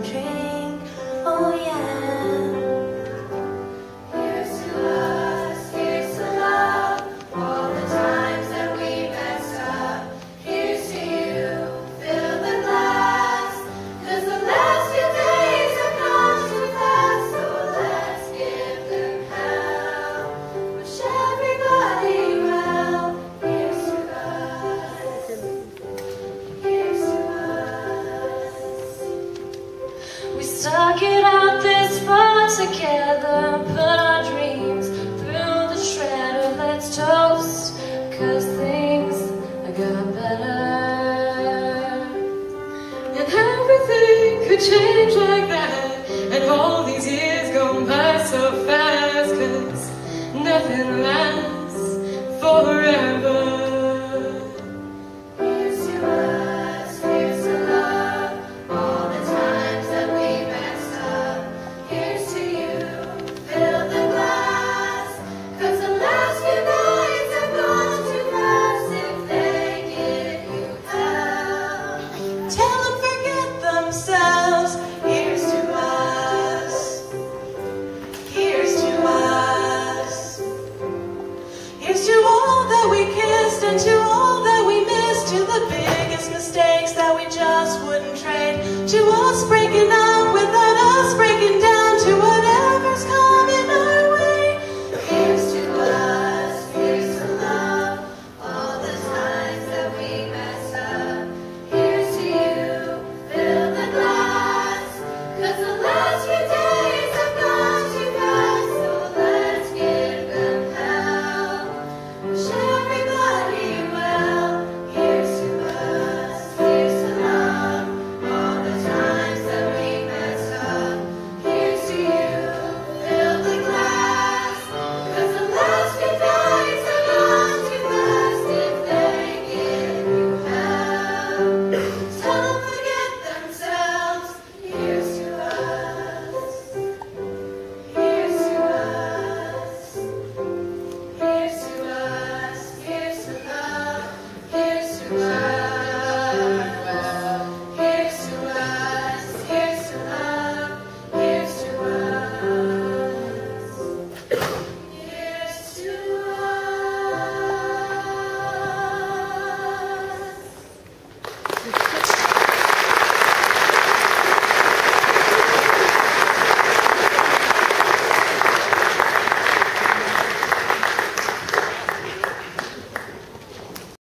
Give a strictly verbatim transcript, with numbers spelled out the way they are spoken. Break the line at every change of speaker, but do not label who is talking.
drink. Oh yeah. Here's to us, here's to love, all the times that we messed up. Here's to you, fill the glass, 'cause the last few days have gone too fast. So let's give them hell, wish everybody well. Here's to us, here's to us. We stuck it out this far together, put our dreams through the shredder. Let's toast, 'cause things are got better. And everything could change like that, and all these years go by so fast, 'cause nothing lasts forever.